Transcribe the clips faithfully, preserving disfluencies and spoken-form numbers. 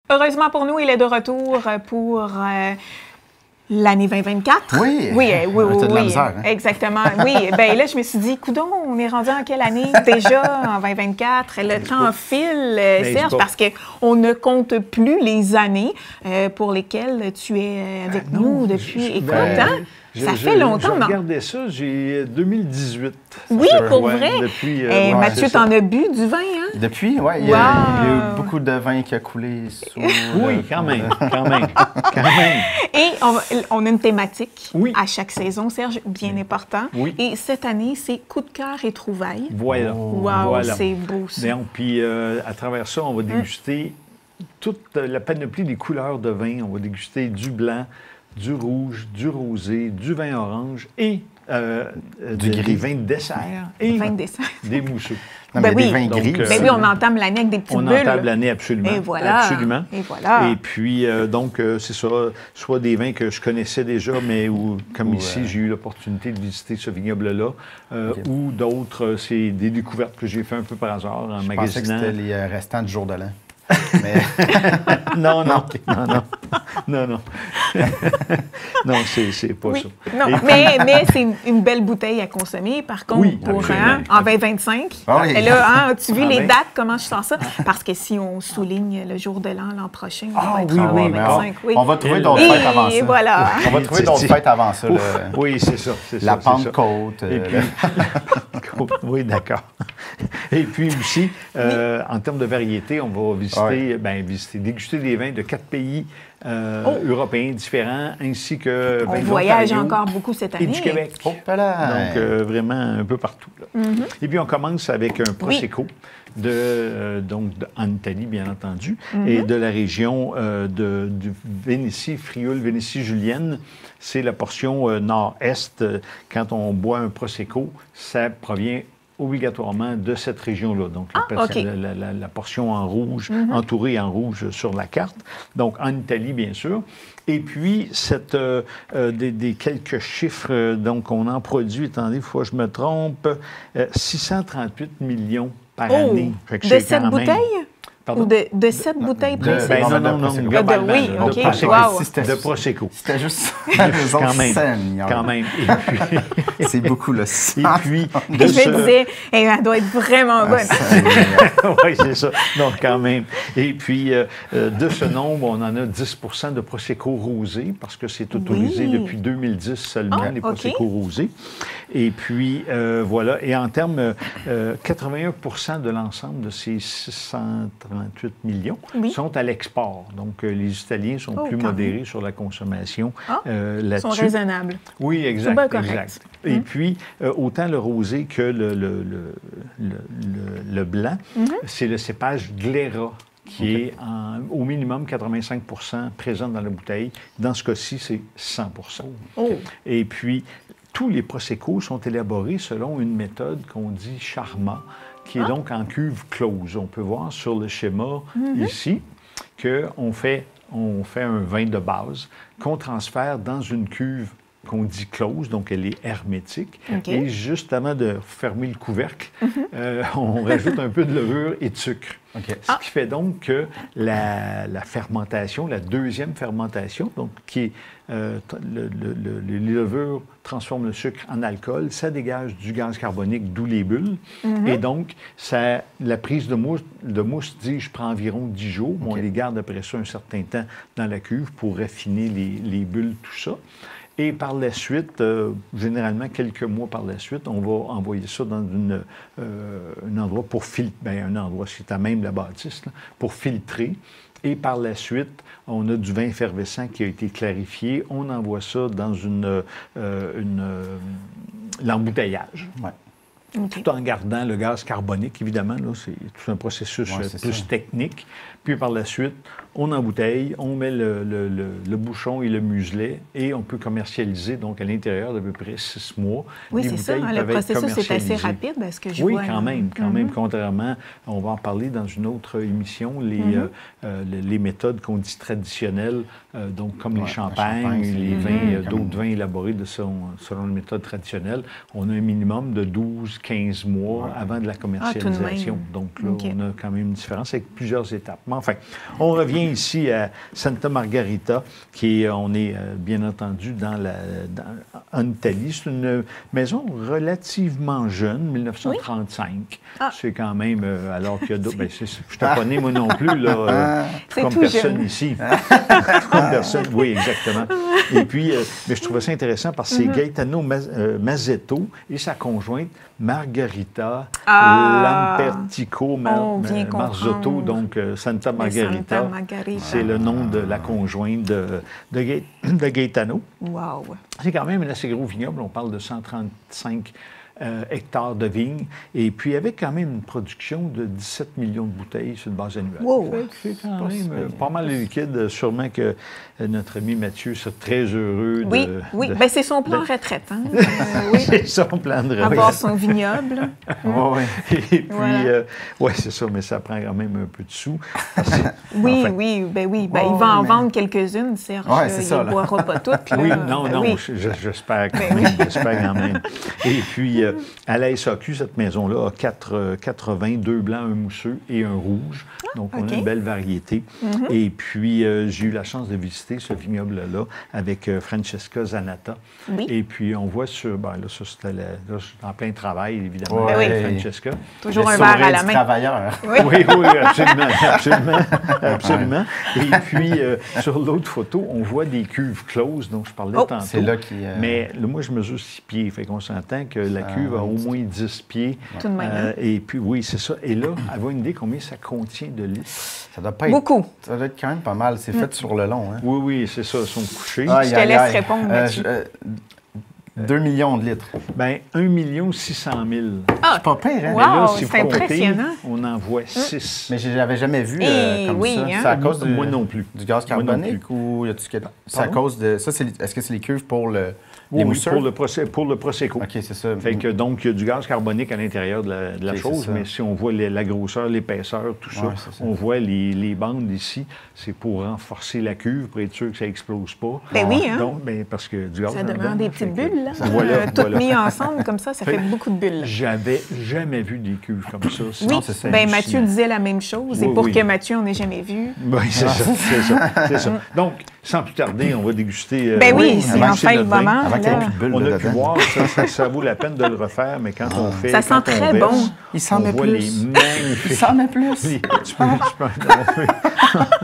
heureusement pour nous, il est de retour pour euh, l'année vingt vingt-quatre. Oui, oui, euh, oui, oui, t'as de la oui, misère, hein? exactement. Oui, bien là, je me suis dit, coudonc, on est rendu en quelle année déjà, en vingt vingt-quatre? Le temps file, euh, Serge, parce qu'on ne compte plus les années euh, pour lesquelles tu es euh, avec Ah, nous non, depuis. je, Écoute, ben, hein? Je, ça je, fait longtemps, non? non? J'ai regardé ça, j'ai deux mille dix-huit. Oui, pour ouais, vrai? Depuis, euh, hey, ouais, Mathieu, t'en as bu du vin, hein? Depuis, oui. Il, wow. il y a eu beaucoup de vin qui a coulé sous... Oui, quand même, quand même, quand même. Et on, on a une thématique oui. à chaque saison, Serge, bien important. Oui. Et cette année, c'est coup de cœur et trouvailles. Voilà. Wow, voilà. c'est beau, ça. Bien, puis, euh, à travers ça, on va déguster mm. toute la panoplie des couleurs de vin. On va déguster du blanc, du rouge, du rosé, du vin orange et euh, du de, gris. des vins de dessert et vin de dessert. des mousseux. Non, ben mais oui. des vins gris donc, aussi. ben oui, on entame l'année avec des petites on bulles. On entame l'année absolument. Et voilà. Absolument. Et voilà. Et puis, euh, donc, euh, c'est ça, soit des vins que je connaissais déjà, mais où, comme ou, ici, euh... j'ai eu l'opportunité de visiter ce vignoble-là, euh, okay. ou d'autres, c'est des découvertes que j'ai fait un peu par hasard en je magasinant. Je pensais que c'était les euh, restants du jour de l'an. Mais... non, non, non, non, non, non. non, c'est pas oui. ça. Non, puis... mais, mais c'est une, une belle bouteille à consommer, par contre, oui, pour hein, en vingt vingt-cinq. Ah oui. Et là, hein, as-tu vu ah, les ben... dates, comment je sens ça? Parce que si on souligne le jour de l'an l'an prochain, on ah, va être oui, en oui, vingt vingt-cinq. On, oui. on va trouver d'autres fêtes avant ça. Et voilà. On va trouver d'autres fêtes avant ça. Ouf, le... Oui, c'est ça. La ça, Pentecôte. Et puis... oui, d'accord. Et puis aussi, euh, oui. en termes de variété, on va visiter, ouais. ben, visiter, déguster des vins de quatre pays euh, oh. européens différents, ainsi que on voyage encore beaucoup cette année. Et du Québec. Oh, donc, euh, vraiment un peu partout. Là. Mm-hmm. Et puis, on commence avec un Prosecco, oui. de, euh, donc, de, en Italie, bien entendu, mm-hmm. et de la région euh, de, du Vénétie, Frioul, Vénétie julienne. C'est la portion euh, nord-est. Quand on boit un Prosecco, ça provient obligatoirement de cette région-là. Donc, ah, okay. la, la, la, la portion en rouge, mm-hmm. entourée en rouge sur la carte. Donc, en Italie, bien sûr. Et puis, cette, euh, euh, des, des quelques chiffres, euh, donc, on en produit, attendez, il faut que je me trompe, euh, six cent trente-huit millions par oh, année. Fait que de cette bouteille? Même... Ou de, de cette de, bouteille précise? Ben non, non, non, globalement. Oui, de, OK. de Prosecco. Wow. Si de Prosecco. C'était juste quand même. Scène, quand même. C'est beaucoup le Et puis, de je ce... me disais, hey, elle doit être vraiment bonne. Ah, oui, c'est ça. Non, quand même. Et puis, euh, de ce nombre, on en a dix pour cent de Prosecco rosé, parce que c'est autorisé oui. depuis deux mille dix seulement, ah, les Prosecco okay. rosés. Et puis, euh, voilà. Et en termes, euh, quatre-vingt-un pour cent de l'ensemble de ces six cent trente-huit millions oui. sont à l'export. Donc, euh, les Italiens sont oh, plus modérés même. sur la consommation ah, euh, là-dessus. Ils sont raisonnables. Oui, exact. Bien exact. Et mmh. puis, euh, autant le rosé que le, le, le, le, le, le blanc, mmh. c'est le cépage Glera, qui okay. est en, au minimum quatre-vingt-cinq pour cent présent dans la bouteille. Dans ce cas-ci, c'est cent pour cent. Oh. Et puis, tous les Prosecco sont élaborés selon une méthode qu'on dit Charma, qui est ah. donc en cuve close. On peut voir sur le schéma mm-hmm. ici qu'on fait, on fait un vin de base qu'on transfère dans une cuve qu'on dit close, donc elle est hermétique. Okay. Et juste avant de fermer le couvercle, mm-hmm. euh, on rajoute un peu de levure et de sucre. Okay. Ce ah. qui fait donc que la, la fermentation, la deuxième fermentation, donc qui est euh, le, le, le, les levures transforment le sucre en alcool, ça dégage du gaz carbonique, d'où les bulles. Mm-hmm. Et donc, ça, la prise de mousse, de mousse dit, je prends environ dix jours. Okay. On les garde après ça un certain temps dans la cuve pour raffiner les, les bulles, tout ça. Et par la suite, euh, généralement quelques mois par la suite, on va envoyer ça dans une, euh, un endroit pour filtrer, bien, un endroit, c'est à même la bâtisse, là, pour filtrer. Et par la suite, on a du vin effervescent qui a été clarifié. On envoie ça dans une, euh, une euh, l'embouteillage. Ouais. Okay. Tout en gardant le gaz carbonique, évidemment. C'est tout un processus ouais, plus ça. technique. Puis par la suite, on embouteille, on met le, le, le, le bouchon et le muselet et on peut commercialiser donc à l'intérieur d'à peu près six mois. Oui, c'est ça. Hein, le processus est assez rapide, est-ce que je oui, vois? Oui, quand même. Quand mm-hmm. même, contrairement, on va en parler dans une autre émission, les, mm-hmm. euh, les, les méthodes qu'on dit traditionnelles, euh, donc comme ouais, les champagnes, champagne, les vins, mm-hmm. euh, d'autres vins élaborés de son, selon les méthodes traditionnelles, on a un minimum de douze quinze mois ouais. avant de la commercialisation. Ah, Donc là, okay. on a quand même une différence avec plusieurs étapes. Mais enfin, on revient ici à Santa Margherita, qui est, on est euh, bien entendu dans la, dans, en Italie. C'est une maison relativement jeune, mille neuf cent trente-cinq. Oui? Ah. C'est quand même, euh, alors qu'il y a d'autres... Ben, je ne suis pas né, moi non plus, là, euh, comme personne jeune. Ici. Comme personne, oui, exactement. Et puis, euh, mais je trouvais ça intéressant parce que c'est mm-hmm. Gaetano Maz, euh, Mazzetto et sa conjointe Margherita ah, Lampertico Mar, Marzotto, donc euh, Santa Margherita. Santa Margherita. C'est le nom de la conjointe de, de, Ga de Gaetano. Wow. C'est quand même un assez gros vignoble. On parle de cent trente-cinq Euh, hectares de vignes, et puis avec quand même une production de dix-sept millions de bouteilles sur une base annuelle. Wow. C'est quand pas même euh, pas mal liquide. Sûrement que euh, notre ami Mathieu serait très heureux de... Oui, oui. De, ben, c'est son plan de retraite. Hein? euh, oui. C'est son plan de retraite. Avoir son vignoble. Oh, oui. Et puis, voilà. euh, oui, c'est ça, mais ça prend quand même un peu de sous. oui, enfin, oui, ben oui. Ben, oh, il va en mais... vendre quelques-unes, Serge. Ouais, c'est il ça, ne boira pas toutes. Oui, là. non, non, oui. j'espère quand même. Oui. J'espère quand même. Et puis, euh, à la S A Q, cette maison-là a quatre, quatre-vingts, deux blancs, un mousseux et un rouge. Donc, on okay. a une belle variété. Mm-hmm. Et puis, euh, j'ai eu la chance de visiter ce vignoble-là avec euh, Francesca Zanatta. Oui. Et puis, on voit sur... Ben, là, ça, c'était la, là, en plein travail, évidemment, ouais, avec oui. Francesca. Toujours un verre à la main. Travailleur. Oui, oui, oui, absolument. Absolument. absolument. Et puis, euh, sur l'autre photo, on voit des cuves closes, dont je parlais oh, tantôt. C'est là qui... Euh... Mais là, moi, je mesure six pieds. Fait qu'on s'entend que la cuve a au moins dix pieds. Tout de même. Euh, et puis, oui, c'est ça. Et là, avoir une idée combien ça contient de litres? Ça doit pas être... Beaucoup. Ça doit être quand même pas mal. C'est mm. fait sur le long, hein? Oui, oui, c'est ça. Ils sont couchés. Ah, je te laisse aïe. répondre, Mathieu. Euh, deux millions de litres. Bien, un million six cent mille. Ah, c'est pas pire, hein? Wow, là, si c'est impressionnant. On en voit six. Mais je n'avais jamais vu euh, comme oui, ça. Hein? C'est à cause du, moi non plus. du gaz carbonique ou y a-tu quelque... C'est à cause de... Ça, c'est... Est-ce que c'est les cuves pour le... Oui, oui, pour le, procé... pour le Prosecco. OK, c'est ça. Fait que, donc, il y a du gaz carbonique à l'intérieur de la, de la okay, chose, mais si on voit les, la grosseur, l'épaisseur, tout ça, ouais, ça, on voit les, les bandes ici, c'est pour renforcer la cuve, pour être sûr que ça n'explose pas. Ben oui, hein? Donc, ben, parce que du gaz ça demande des petites bulles, là. Voilà, euh, Toutes voilà. mises ensemble, comme ça, ça fait, fait beaucoup de bulles. J'avais jamais vu des cuves comme ça. Sinon, oui, c'est ben Mathieu disait la même chose, oui, et pour oui. que Mathieu, on n'ait jamais vu. Oui, c'est ça, c'est ça, c'est ça. Donc, sans plus tarder, on va déguster... Ben oui, oui c'est enfin le moment. Avant qu'il y ait plus de bulles on a pu voir, ça, ça, ça vaut la peine de le refaire, mais quand on fait... Ça sent très verse, bon. Il s'en met plus. Les magnifiques... Il s'en met plus. Les... Tu peux... Tu peux...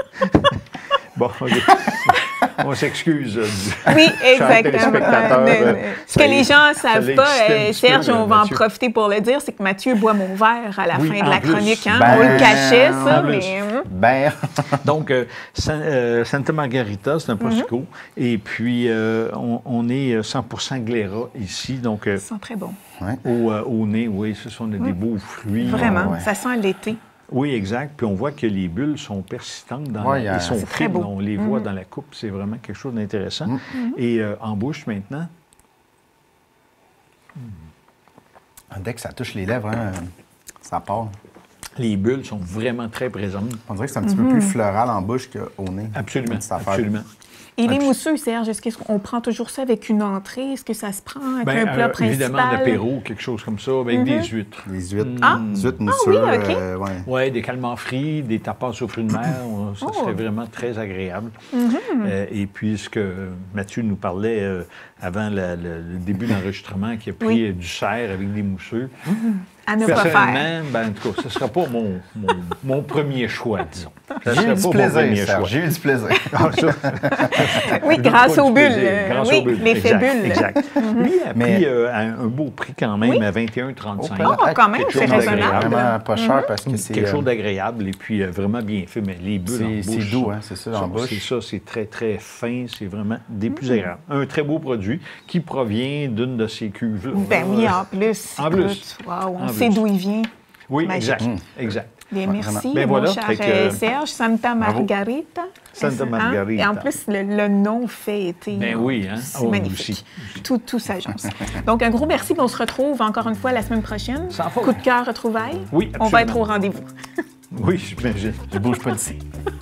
Bon, OK. On s'excuse. Euh, oui, exactement. Euh, ce que les gens ne savent pas, euh, Serge, on va Mathieu. en profiter pour le dire, c'est que Mathieu boit mon verre à la oui, fin de la plus. chronique. Hein? Ben, on le cachait, ça, mais... Ben. Donc, euh, San, euh, Santa Margherita, c'est un Prosecco. Mm-hmm. Et puis, euh, on, on est cent pour cent Glera ici. Donc, euh, ça sent très bon. Ouais. Au, euh, au nez, oui, ce sont des mm. beaux fruits. Vraiment, ouais. ça sent l'été. Oui, exact. Puis on voit que les bulles sont persistantes dans ouais, la... Ils sont fines, on les voit mm-hmm. dans la coupe. C'est vraiment quelque chose d'intéressant. Mm-hmm. Et euh, en bouche, maintenant... Dès que ça touche les lèvres, hein, ça part. Les bulles sont vraiment très présentes. On dirait que c'est un petit mm-hmm. peu plus floral en bouche qu'au nez. Absolument, absolument. Et les mousseux, Serge, est-ce qu'on prend toujours ça avec une entrée? Est-ce que ça se prend avec ben, un plat euh, principal? Évidemment, un apéro, quelque chose comme ça, avec mm-hmm. des huîtres. Des huîtres. Ah, des huîtres mousseux. Ah oui, OK. Euh, ouais. Oui, des calmars frits, des tapas aux fruits de mer. Ça oh. serait vraiment très agréable. Mm-hmm. Euh, et puis, ce que Mathieu nous parlait euh, avant la, le, le début de l'enregistrement, qui a pris oui. du cerf avec des mousseux. Mm-hmm. À ne pas faire. Ben, en tout cas, ce ne sera pas mon, mon, mon premier choix, disons. J'ai eu du plaisir, J'ai eu du plaisir. Oui, grâce aux bulles. Grâce oui, aux bulles. L'effet bulle. Exact. Mm-hmm. Lui a pris euh, un, un beau prix quand même, oui. à vingt et un trente-cinq. Oh, quand même, c'est raisonnable. Vraiment pas cher parce que c'est... Quelque chose d'agréable et puis euh, vraiment bien fait. Mais les bulles en bouche... C'est doux, hein, c'est ça, en bouche. C'est ça, c'est très, très fin. C'est vraiment des plus agréables. Un très beau produit qui provient d'une de ces cuves-là. Ben oui, en plus. En plus. Wow, on sait d'où il vient. Oui, exact, mmh. exact. Bien, merci, ben mon voilà, cher que, Serge. Santa Margherita. Santa Margherita. Hein? Et en plus, le, le nom fait été. Ben oui, hein? C'est oh, magnifique. Aussi. Tout, tout s'agence. Donc, un gros merci. On se retrouve encore une fois la semaine prochaine. Sans faute. Coup de cœur, retrouvailles. Oui, absolument. On va être au rendez-vous. Oui, j'imagine. Je bouge pas d'ici.